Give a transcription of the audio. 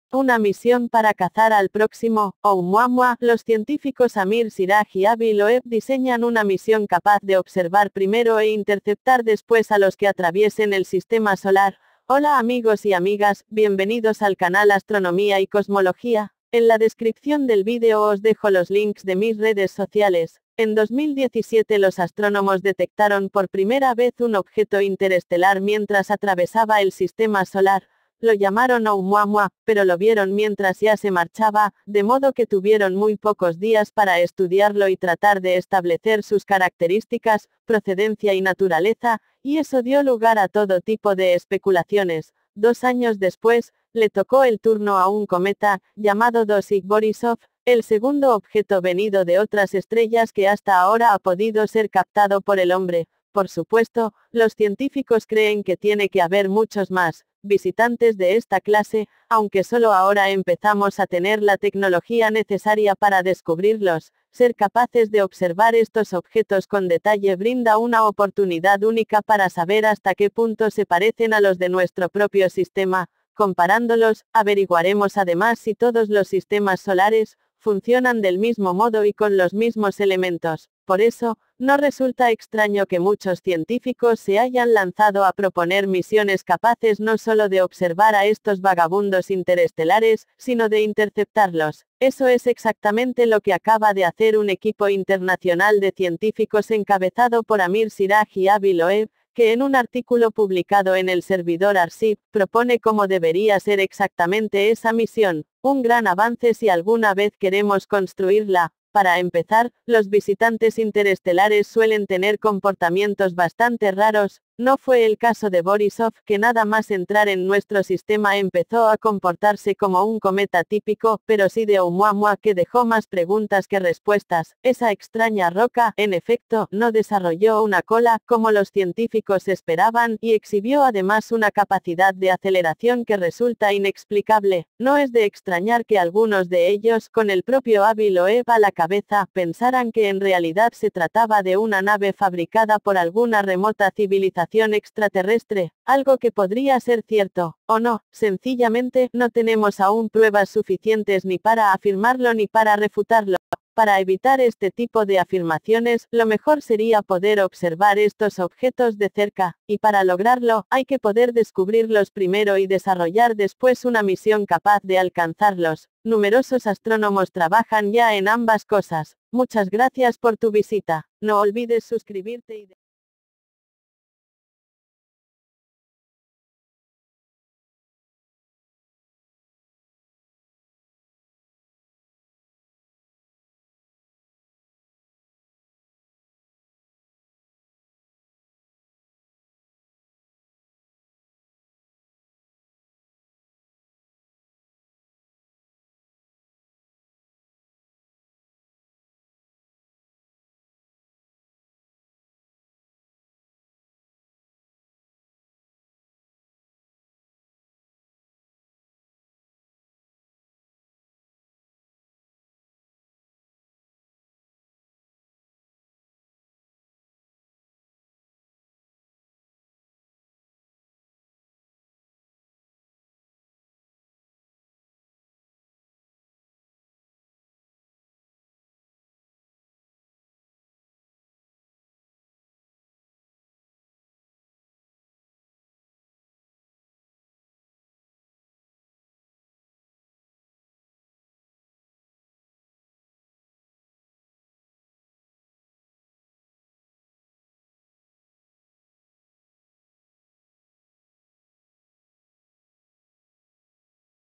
Una misión para cazar al próximo Oumuamua. Los científicos Amir Siraj y Avi Loeb diseñan una misión capaz de observar primero e interceptar después a los que atraviesen el sistema solar. Hola amigos y amigas, bienvenidos al canal Astronomía y Cosmología. En la descripción del vídeo os dejo los links de mis redes sociales. En 2017 los astrónomos detectaron por primera vez un objeto interestelar mientras atravesaba el sistema solar. Lo llamaron Oumuamua, pero lo vieron mientras ya se marchaba, de modo que tuvieron muy pocos días para estudiarlo y tratar de establecer sus características, procedencia y naturaleza, y eso dio lugar a todo tipo de especulaciones. 2 años después, le tocó el turno a un cometa, llamado Dosik-Borisov, el segundo objeto venido de otras estrellas que hasta ahora ha podido ser captado por el hombre. Por supuesto, los científicos creen que tiene que haber muchos más visitantes de esta clase, aunque solo ahora empezamos a tener la tecnología necesaria para descubrirlos. Ser capaces de observar estos objetos con detalle brinda una oportunidad única para saber hasta qué punto se parecen a los de nuestro propio sistema. Comparándolos, averiguaremos además si todos los sistemas solares funcionan del mismo modo y con los mismos elementos. Por eso, no resulta extraño que muchos científicos se hayan lanzado a proponer misiones capaces no solo de observar a estos vagabundos interestelares, sino de interceptarlos. Eso es exactamente lo que acaba de hacer un equipo internacional de científicos encabezado por Amir Siraj y Avi Loeb, que en un artículo publicado en el servidor Arxiv, propone cómo debería ser exactamente esa misión. Un gran avance si alguna vez queremos construirla. Para empezar, los visitantes interestelares suelen tener comportamientos bastante raros. No fue el caso de Borisov, que nada más entrar en nuestro sistema empezó a comportarse como un cometa típico, pero sí de Oumuamua, que dejó más preguntas que respuestas. Esa extraña roca, en efecto, no desarrolló una cola, como los científicos esperaban, y exhibió además una capacidad de aceleración que resulta inexplicable. No es de extrañar que algunos de ellos, con el propio Avi Loeb a la cabeza, pensaran que en realidad se trataba de una nave fabricada por alguna remota civilización extraterrestre, algo que podría ser cierto, o no. Sencillamente, no tenemos aún pruebas suficientes ni para afirmarlo ni para refutarlo. Para evitar este tipo de afirmaciones, lo mejor sería poder observar estos objetos de cerca, y para lograrlo, hay que poder descubrirlos primero y desarrollar después una misión capaz de alcanzarlos. Numerosos astrónomos trabajan ya en ambas cosas. Muchas gracias por tu visita. No olvides suscribirte y